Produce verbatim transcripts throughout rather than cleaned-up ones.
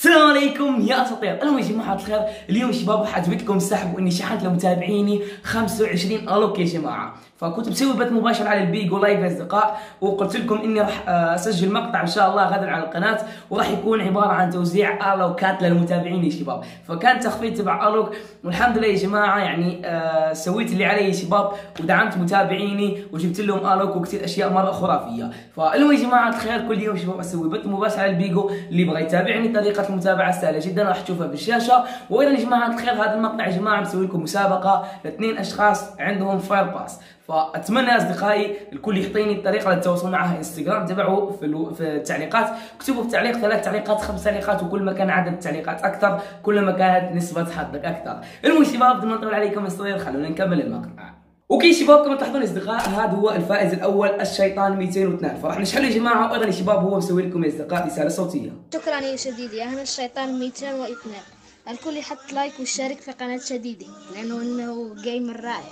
السلام عليكم يا اساطير. اليوم يا جماعه الخير، اليوم شباب راح اثبتكم سحب واني شحنت لمتابعيني خمسة وعشرين الوك يا جماعه. فكنت مسوي بث مباشر على البيجو لايف يا اصدقاء، وقلت لكم اني راح اسجل مقطع ان شاء الله غدا على القناه، وراح يكون عباره عن توزيع الوكات للمتابعين يا شباب. فكان تخفيض تبع الوك، والحمد لله يا جماعه يعني آه سويت اللي علي يا شباب، ودعمت متابعيني وجبت لهم الوك وكثير اشياء مره خرافيه. فاليوم يا جماعه الخير كل يوم شباب اسوي بث مباشر على البيجو، اللي يبغى يتابعني طريقه المتابعه سهله جدا راح تشوفها في الشاشه. وايضا يا جماعه الخير هذا المقطع يا جماعه مسوي لكم مسابقه لاثنين اشخاص عندهم فاير باس، فاتمنى يا اصدقائي الكل يعطيني الطريقه اللي تتواصلون معها انستغرام تبعه في, الو... في التعليقات. اكتبوا في التعليق ثلاث تعليقات خمس تعليقات، وكل ما كان عدد التعليقات اكثر كل ما كانت نسبه حظك اكثر. المهم شباب بدون ما نطول عليكم الصغير خلونا نكمل المقطع. اوكي شباب، كما تلاحظون يا اصدقاء هذا هو الفائز الاول الشيطان مئتين واثنين، فراح نشحنه يا جماعه. وايضا يا شباب هو مسوي لكم يا اصدقاء رساله صوتيه. شكرا يا شديدي، انا الشيطان مئتين واثنين. الكل يحط لايك ويشارك في قناه شديدي لانه انه جيمر رائع.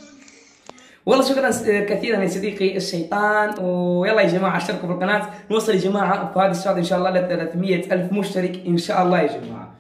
والله شكرا كثيرا يا صديقي الشيطان. ويلا يا جماعه اشتركوا في القناه، نوصل يا جماعه في هذا الشهر ان شاء الله ل ثلاثمئة ألف مشترك ان شاء الله يا جماعه.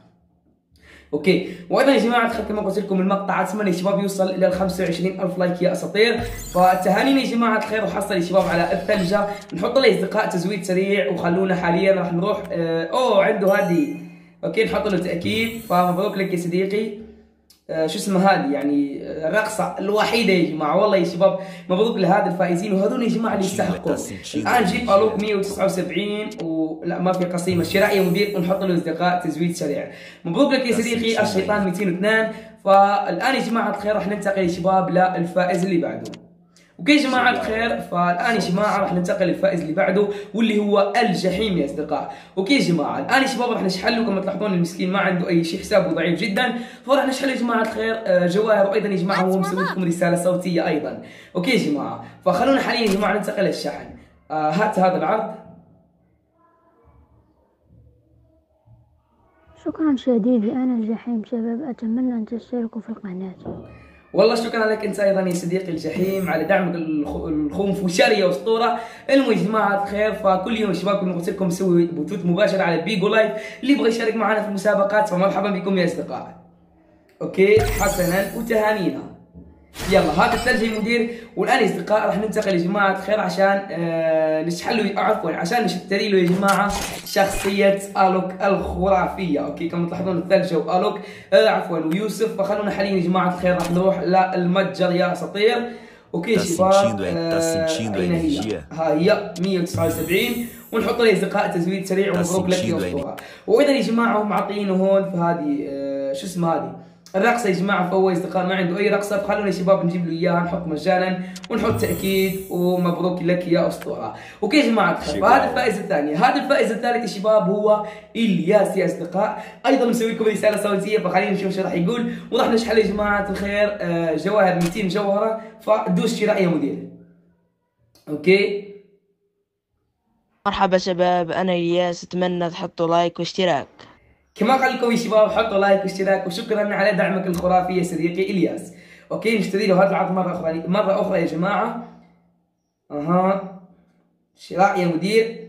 اوكي، وايضا يا جماعه كما قلت لكم المقطع اتمنى يا شباب يوصل الى ال خمسة وعشرين ألف لايك يا اساطير. فالتهانينا يا جماعه الخير، وحصل يا شباب على الثلجه. نحط له يا اصدقاء تزويد سريع، وخلونا حاليا راح نروح اه اوه عنده هذه. اوكي نحط له تاكيد، فمبروك لك يا صديقي. آه شو اسمه هذه يعني الرقصه الوحيده يا جماعه. والله يا شباب مبروك لهذا الفائزين، وهذول يا جماعه اللي يستحقون. الان جيب الوك مئة وتسعة وسبعين ولا ما في قسيمه شراء يا مدير، ونحط له اصدقاء تزويد سريع. مبروك لك يا صديقي الشيطان مئتين واثنين. فالان يا جماعه الخير راح ننتقل يا شباب للفائز اللي بعده. اوكي يا جماعه الخير، فالان يا جماعه راح ننتقل للفائز اللي بعده واللي هو الجحيم يا اصدقاء. اوكي يا جماعه الان يا شباب راح نشحن له. كما تلاحظون المسكين ما عنده اي شيء، حسابه ضعيف جدا، فراح نشحن له يا جماعه الخير جواهر. وايضا يا جماعه هو مسوي لكم رساله صوتيه ايضا. اوكي يا جماعه، فخلونا حاليا يا جماعه ننتقل للشحن. آه هات هذا العرض. شكرا شديدي، أنا الجحيم شباب، أتمنى أن تشتركوا في القناة. والله شكرا لك انت ايضا يا صديقي الجحيم على دعمك الخنفشاري يا اسطوره. المهم يا جماعه الخير، فكل يوم شباب كما قلت لكم نسوي بثوث مباشر على البيجو لايف، اللي يبغى يشارك معنا في المسابقات فمرحبا بكم يا اصدقاء. اوكي حسنا وتهانينا. يلا هذا الثلج يا مدير. والان يا اصدقاء راح ننتقل يا جماعه الخير عشان آه نشحن له، عفوا عشان نشتري له يا جماعه شخصيه الوك الخرافيه. اوكي كما تلاحظون الثلج والوك آه عفوا ويوسف. فخلونا حاليا يا جماعه الخير راح نروح للمتجر يا اساطير. اوكي شباب آه اين هي؟ ها هي مئة وتسعة وسبعين، ونحط له يا اصدقاء تزويد سريع. ومبروك لك يا اسطوره. واذا يا جماعه هم معطينه هون في هذه آه شو اسمه هذه الرقصه يا جماعه. فهو يا اصدقاء ما عنده اي رقصه، فخلونا يا شباب نجيب له اياها، نحط مجانا ونحط تاكيد. ومبروك لك يا اسطوره. اوكي يا جماعه الخير، فهذا الفائز الثاني. هذا الفائز الثالث يا شباب هو الياس يا اصدقاء، ايضا مسوي لكم رساله صوتيه. فخلينا نشوف شو راح يقول، وراح نشحن يا جماعه الخير جواهر مئتين جوهره. فدوس شراء يا مدير. اوكي مرحبا شباب، انا الياس، اتمنى تحطوا لايك واشتراك. كما قال لكم يا شباب حطوا لايك واشتراك، وشكرا على دعمك الخرافي يا صديقي الياس. اوكي نشتري له هذا العرض مره اخرى مره اخرى يا جماعه. اها شراء يا مدير،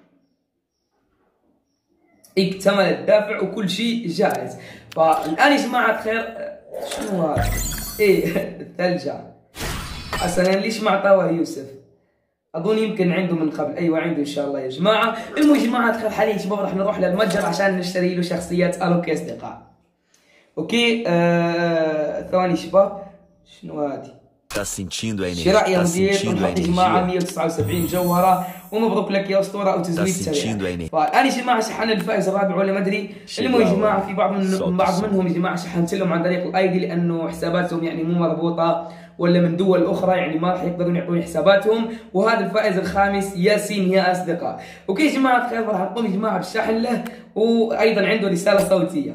اكتمل الدافع وكل شيء جاهز. فالان يا جماعه الخير شنو هذا؟ ايه الثلجه. حسنا ليش ما اعطاه يوسف؟ اظن يمكن عنده من قبل. ايوه عنده ان شاء الله يا جماعه. المهم يا جماعه الخير حاليا شباب راح نروح للمتجر عشان نشتري له شخصيات الوك يا اصدقاء. اوكي آه... ثواني شباب، شنو هذه؟ شراء يا مدير. نحط يا جماعه مئة وتسعة وسبعين جوهره. ومبروك لك يا اسطوره وتزويد سريع. فالان يا جماعه شحن الفائز الرابع ولا ما ادري. المهم يا جماعه في بعض من بعض منهم يا جماعه شحنت لهم عن طريق الاي دي، لانه حساباتهم يعني مو مربوطه ولا من دول اخرى، يعني ما راح يقدرون يعطوني حساباتهم. وهذا الفائز الخامس ياسين يا اصدقاء. اوكي يا جماعه الخير راح اقوم يا جماعه بالشحن له، وايضا عنده رساله صوتيه.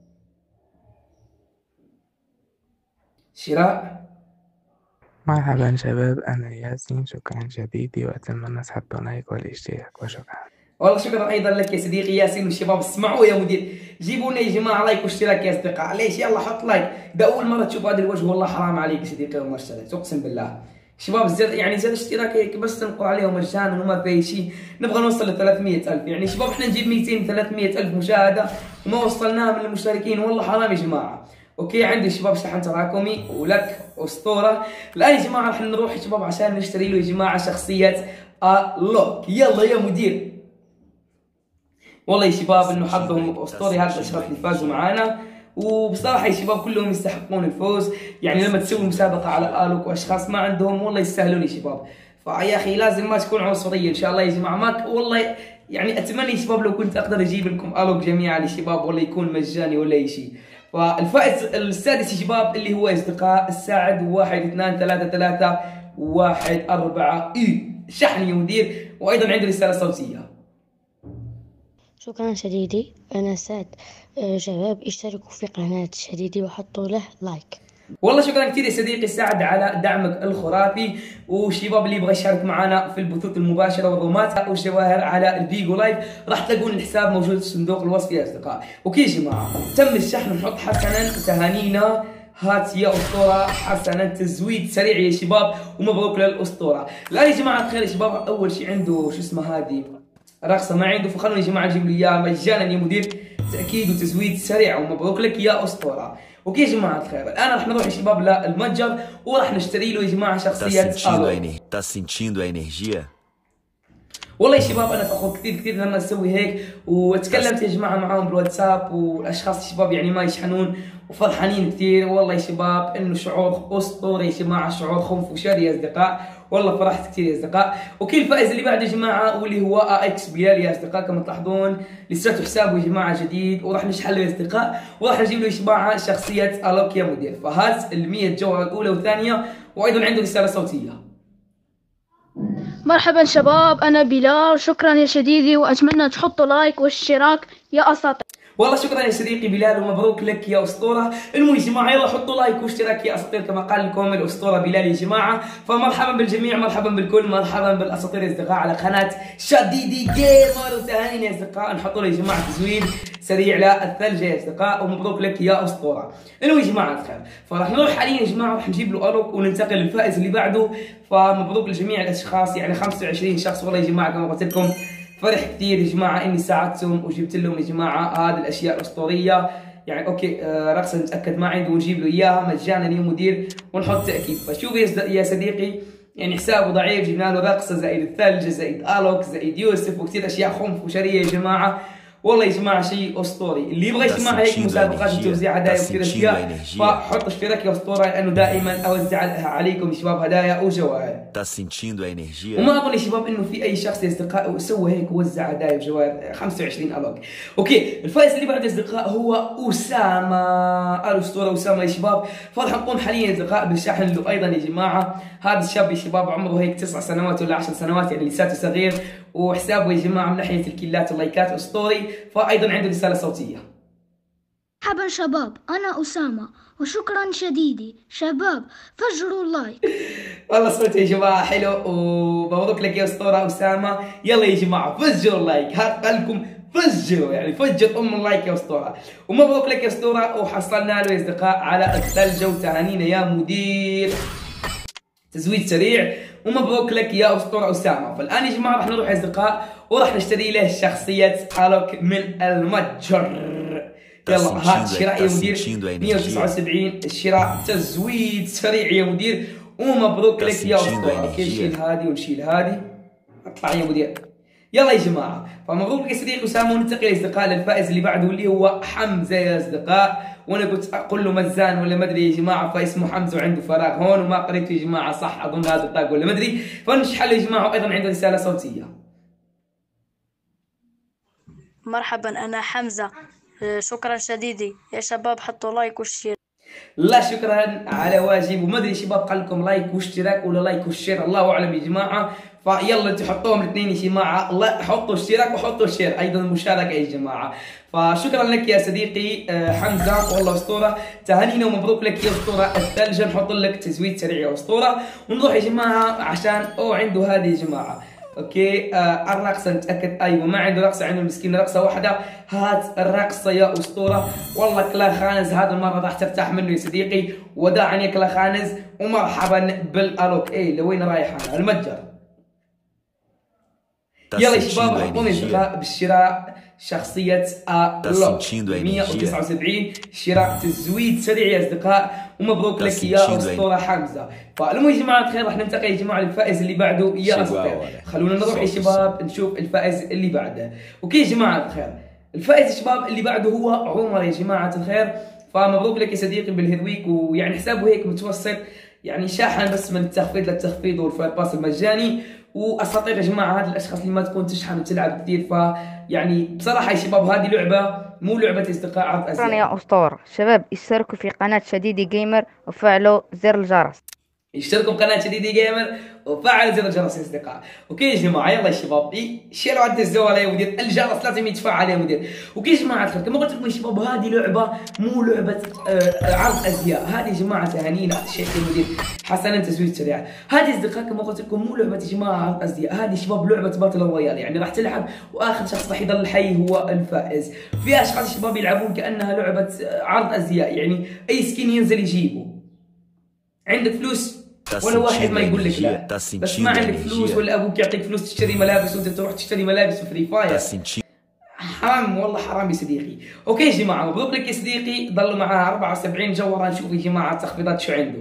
شراء. مرحبا شباب، أنا ياسين، شكرا جديدي، وأتمنى تحطوا لايك والاشتراك وشكرا. والله شكرا ايضا لك يا صديقي ياسين. والشباب اسمعوا يا مدير، جيبوا لنا يا جماعه لايك واشتراك يا اصدقاء. ليش؟ يلا حط لايك، ده اول مره تشوف هذا الوجه والله حرام عليك يا صديقي وما اشتريت اقسم بالله. شباب زاد يعني زاد اشتراك هيك بس نقول عليهم مجانا وما في شيء، نبغى نوصل ل ثلاثمية ألف. يعني شباب احنا نجيب مئتين ثلاثمية ألف مشاهدة وما وصلناها من المشتركين، والله حرام يا جماعة. اوكي عندي شباب شحن تراكمي ولك اسطورة. الان يا جماعة راح نروح يا شباب عشان نشتري له يا جماعة شخصية الوك. يلا يا مدير. والله يا شباب انه حظهم اسطوري هذا الاشخاص اللي فازوا معانا، وبصراحة يا شباب كلهم يستحقون الفوز. يعني لما تسوي مسابقة على الوك واشخاص ما عندهم والله يستاهلون يا شباب. فيا اخي لازم ما تكون عنصرية ان شاء الله يا جماعة. ما والله يعني اتمنى يا شباب لو كنت اقدر اجيب لكم الوك جميعا يا شباب، ولا يكون مجاني ولا اي شيء. فالفائز السادس يا شباب اللي هو اصدقاء الساعد واحد اثنان ثلاثة ثلاثة واحد أربعة اي شحن يا مدير، وايضا عنده رسالة صوتية. شكرا شديدي. أنا سعد. آه، شباب اشتركوا في قناة شديدي وحطوا له لايك. والله شكرا كثير يا صديقي سعد على دعمك الخرافي. والشباب اللي يبغى يشارك معنا في البثوث المباشره والرومات والجواهر على البيجو لايف راح تلاقون الحساب موجود في صندوق الوصف يا اصدقاء. اوكي يا جماعه تم الشحن. نحط حسنا تهانينا، هات يا اسطوره حسنا، تزويد سريع يا شباب ومبروك للاسطوره. الان يا جماعه الخير يا شباب اول شيء عنده شو اسمه هذه رقصه ما عنده، فخلونا يا جماعه نجيب له اياها مجانا يا مدير. تاكيد وتزويد سريع ومبروك لك يا اسطوره. اوكي يا جماعه الخير الان راح نروح يا شباب للمتجر وراح نشتري له يا جماعه شخصيه الوك. Tá sentindo a energia؟ والله يا شباب انا فخور كثير كثير لما اسوي هيك، وتكلمت يا جماعه معاهم بالواتساب والاشخاص يا شباب يعني ما يشحنون وفرحانين كثير. والله يا شباب انه شعور اسطوري يا جماعه، شعور خنف وشادي يا اصدقاء. والله فرحت كثير يا اصدقاء. اوكي الفائز اللي بعده يا جماعه واللي هو اكس بلال يا اصدقاء. كما تلاحظون لساته حسابه يا جماعه جديد وراح نشحن له يا اصدقاء، وراح نجيب له يا جماعه شخصيه الوك يا مدير. فهات ال مئة جوهره الاولى والثانيه، وايضا عنده رساله صوتيه. مرحبا شباب، أنا بلال. شكرا يا شديدي وأتمنى تحطوا لايك واشتراك يا أساطير. والله شكرا يا صديقي بلال ومبروك لك يا اسطوره. المهم يا جماعه يلا حطوا لايك واشتراك يا اساطير كما قال لكم الاسطوره بلال يا جماعه. فمرحبا بالجميع، مرحبا بالكل، مرحبا بالاساطير يا اصدقاء على قناه شديدي جيمر. وتهانينا يا اصدقاء، نحط له يا جماعه تزويد سريع للثلج يا اصدقاء ومبروك لك يا اسطوره. المهم يا جماعه الخير فراح نروح حاليا يا جماعه راح نجيب له الوك وننتقل للفائز اللي بعده. فمبروك لجميع الاشخاص يعني خمسة وعشرين شخص. والله يا جماعه كما قلت لكم فرح كثير يا جماعه اني ساعدتهم وجبت لهم يا جماعه هذه الاشياء الاسطوريه. يعني اوكي آه رقصه نتاكد ما عنده ونجيب له اياها مجانا يا مدير ونحط تاكيد. فشوف يا صديقي يعني حسابه ضعيف، جبنا له رقصه زائد الثلج زائد الوك زائد يوسف وكثير اشياء خنف وشريه يا جماعه. والله يا جماعه شيء اسطوري. اللي يبغى يسمع هيك مسابقات وتوزيع هدايا وكثير اشياء فحط اشتراك يا اسطوره، لانه دائما اوزع عليكم يا شباب هدايا وجوائر. Tá sentindo a energia؟ وما اظن يا شباب انه في اي شخص يا اصدقاء سوى هيك ووزع هدايا وجوائر. خمسة وعشرين الوك. اوكي الفائز اللي بعد يا اصدقاء هو اسامه الاسطوره اسامه يا شباب. فراح نقوم حاليا يا اصدقاء بالشحن له ايضا يا جماعه. هذا الشاب يا شباب عمره هيك تسع سنوات ولا عشر سنوات يعني لساته صغير، وحسابه يا جماعه من ناحيه الكيلات واللايكات اسطوري. فايضا عنده رساله صوتيه. مرحبا شباب، أنا أسامة وشكرا شديدي. شباب فجروا اللايك. والله صوت يا جماعه حلو ومبروك لك يا اسطوره اسامه. يلا يا جماعه فجروا اللايك، هات قلبكم فجروا يعني فجر ام اللايك يا اسطوره. ومبروك لك يا اسطوره وحصلنا له يا اصدقاء على الثلج وتهانينا يا مدير. تزويد سريع ومبروك لك يا اسطوره اسامه. فالان يا جماعه راح نروح يا اصدقاء وراح نشتري له شخصيه الوك من المتجر. يلا هات شراء يا مدير مئة وتسعة وسبعين الشراء تزويد سريع يا مدير ومبروك لك يا اسطوره. اوكي نشيل هذه ونشيل هذه اطلع يا مدير. يلا يا جماعه فمبروك لك يا صديقي اسامه. وننتقل يا اصدقاء للفائز اللي بعده اللي هو حمزه يا اصدقاء. وانا قلت اقول له مزان ولا ما ادري يا جماعه، فاسمه حمزه وعنده فراغ هون وما قريته يا جماعه صح، اظن هذا الطاق ولا ما ادري. فنشحن يا جماعه وايضا عنده رساله صوتيه. مرحبا أنا حمزة. شكرا شديدي يا شباب، حطوا لايك واشتراك. لا شكرا على واجب. وما ادري شباب قال لكم لايك واشتراك ولا لايك والشير الله اعلم يا جماعه. فيلا انتم حطوهم الاثنين يا جماعه. لا حطوا اشتراك وحطوا شير ايضا مشاركه يا جماعه. فشكرا لك يا صديقي حمزه والله اسطوره. تهانينا ومبروك لك يا اسطوره الثلج. نحط لك تزويد سريع يا اسطوره ونروح يا جماعه عشان او عنده هذه يا جماعه اوكي آه الرقصه نتاكد ايوه ما عنده رقصه، عنده المسكين رقصه واحده. هات الرقصه يا اسطوره. والله كلا خانز هذا المره راح ترتاح منه يا صديقي. وداعا يا كلا خانز ومرحبا بالالوك. اي لوين رايح انا؟ المتجر. يلا يا شباب حطوني اصدقاء بالشراء شخصية الوك مية وتسعة وسبعين، شراء تزويد سريع يا اصدقاء، ومبروك لك يا اسطورة حمزة. فالمهم يا جماعة الخير راح ننتقل يا جماعة للفائز اللي بعده يا اسطورة. خلونا نروح يا شباب نشوف الفائز اللي بعده. اوكي يا جماعة الخير، الفائز يا شباب اللي بعده هو عمر يا جماعة الخير. فمبروك لك يا صديقي بالهيرويك، ويعني حسابه هيك متوسط، يعني شاحن بس من التخفيض للتخفيض والفاير باس المجاني. واساطير يا جماعه هذه الاشخاص اللي ما تكون تشحن وتلعب كثير. فيعني بصراحه يا شباب هذه لعبه مو لعبه اصدقاء عرض ازياء. شكرا يا اسطوره. شباب اشتركوا في قناه شديدي جيمر وفعلوا زر الجرس. اشتركوا بقناه شديدي جيمر وفعلوا زر الجرس يا اصدقاء. اوكي يا جماعه يلا يا شباب شيلوا عند الزوال يا مدير، الجرس لازم يتفعل يا مدير. اوكي يا جماعه الخير كما قلت لكم يا شباب هذه لعبه مو لعبه آه عرض ازياء، هذه يا جماعه تهانينا الشيخ المدير حسنا تزويد سريع. هذه اصدقاء كما قلت لكم مو لعبه يا جماعه عرض ازياء، هذه يا شباب لعبه باتل رويال، يعني راح تلعب واخر شخص راح يضل حي هو الفائز. في اشخاص يا شباب يلعبون كانها لعبه عرض ازياء، يعني اي سكين ينزل يجيبه. عندك فلوس ولا واحد ما يقول لك لا، بس ما عندك فلوس ولا ابوك يعطيك فلوس تشتري ملابس وانت تروح تشتري ملابس في فري فاير. حرام والله حرام يا صديقي. اوكي يا جماعه مبروك لك يا صديقي، ضلوا معاه أربعة وسبعين جوهره. نشوف يا جماعه التخفيضات شو عنده.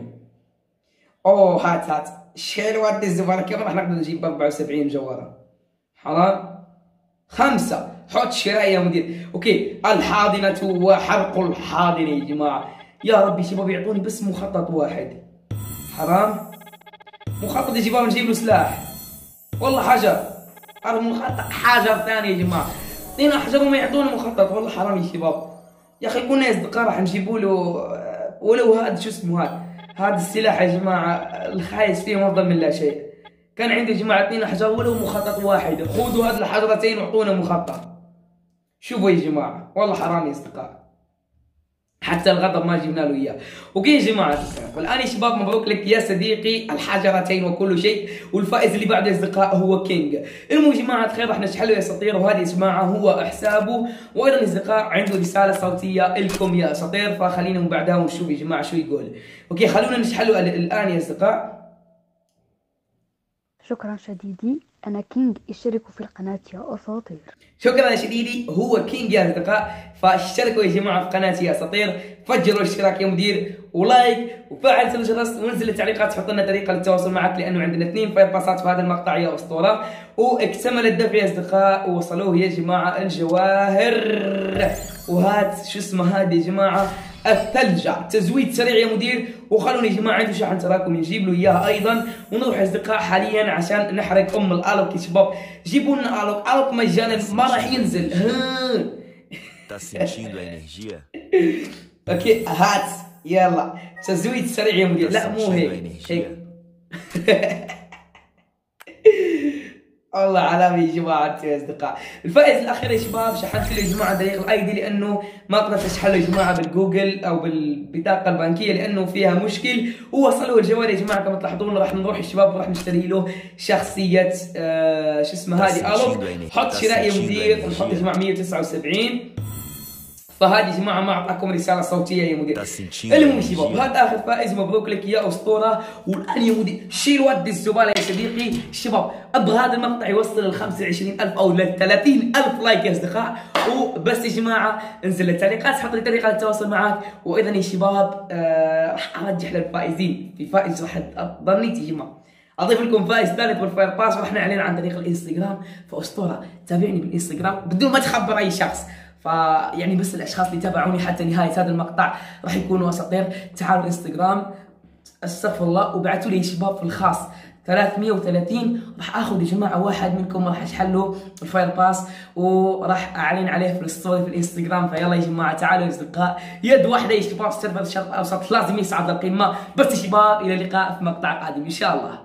اوه هات هات شيل ود الزباله، كيف راح نقدر نجيب أربعة وسبعين جوهره؟ حرام. خمسه حط شراء يا مدير. اوكي الحاضنه وحرق الحاضنه يا جماعه. يا ربي شباب يعطوني بس مخطط واحد. حرام مخطط يا شباب نجيب له سلاح والله حجر. هذا مخطط حجر ثاني يا جماعه. اثنين حجر وما يعطونا مخطط والله حرام يا شباب. يا اخي كنا اصدقاء راح نجيبوا له ولو هذا شو اسمه هذا هذا السلاح يا جماعه الخايس فيه افضل من لا شيء. كان عندي يا جماعه اثنين حجر ولو مخطط واحد، خذوا هذه الحجرتين واعطونا مخطط. شوفوا يا جماعه والله حرام يا اصدقاء، حتى الغضب ما جبنا له اياه. اوكي يا جماعه والان يا شباب مبروك لك يا صديقي الحجرتين وكل شيء، والفائز اللي بعد اصدقاء هو كينج. المهم يا جماعه الخير راح نشحن له يا اساطير، وهذه يا جماعه هو حسابه. وايضا اصدقاء عنده رساله صوتيه لكم يا اساطير، فخلينا من بعدها ونشوف يا جماعه شو يقول. اوكي خلونا نشحن له الان يا اصدقاء. شكرا شديدي أنا كينج، اشتركوا في القناة يا أساطير. شكرا يا شديدي هو كينج يا أصدقاء، فاشتركوا يا جماعة في قناتي يا أساطير، فجروا الاشتراك يا مدير ولايك وفعل زر الجرس، ونزل التعليقات حط لنا طريقة للتواصل معك، لأنه عندنا اثنين فاير باسات في هذا المقطع يا أسطورة. واكتمل الدفع يا أصدقاء ووصلوه يا جماعة الجواهر. وهات شو اسمه هذه يا جماعة الثلجة تزويد سريع يا مدير. وخلوني يا جماعه عنده شحن تراكم نجيب له اياها ايضا. ونروح يا اصدقاء حاليا عشان نحرق ام الالوك يا شباب. جيبوا لنا الوك، الوك مجانا ما راح ينزل. اوكي هات يلا تزويد سريع يا مدير. لا مو هيك هيك والله علامة يا جماعة يا اصدقاء. الفائز الاخير يا شباب شحنت له يا جماعة طريق الاي دي، لانه ما قدرت اشحن له يا جماعة بالجوجل او بالبطاقة البنكية لانه فيها مشكل. ووصلوا الجوال يا جماعة كما تلاحظون. راح نروح الشباب راح نشتري له شخصية آه شو اسمه هذه الوك. حط شراء يا مدير ونحط يا جماعة مية وتسعة وسبعين. فهذه يا جماعه ما اعطاكم رساله صوتيه يا مدير. المهم شباب هذا اخر فائز، مبروك لك يا اسطوره. والان يا مدير شيل ود الزباله يا صديقي. شباب ابغى هذا المقطع يوصل لل خمسة وعشرين ألف او لل ثلاثين ألف لايك يا اصدقاء. وبس يا جماعه انزل التعليقات حط لي طريقه للتواصل معك. وايضا يا شباب آه راح ارجح للفائزين، في فائز راح ظنيت يا جماعه اضيف لكم فائز ثالث بالفاير باس، وراح نعلن عن طريق الانستغرام. فاسطوره تابعني بالانستغرام بدون ما تخبر اي شخص. فيعني بس الاشخاص اللي تابعوني حتى نهايه هذا المقطع راح يكونوا اساطير. تعالوا الانستغرام استغفر الله وبعثوا لي يا شباب في الخاص ثلاثمية وثلاثين. راح اخذ يا جماعه واحد منكم راح اشحن له الفاير باس وراح اعلن عليه في الستوري في الانستغرام. فيلا يا جماعه تعالوا يا اصدقاء يد واحده يا شباب. سيرفر الشرق الاوسط لازم يصعد للقمه. بس يا شباب الى اللقاء في مقطع قادم ان شاء الله.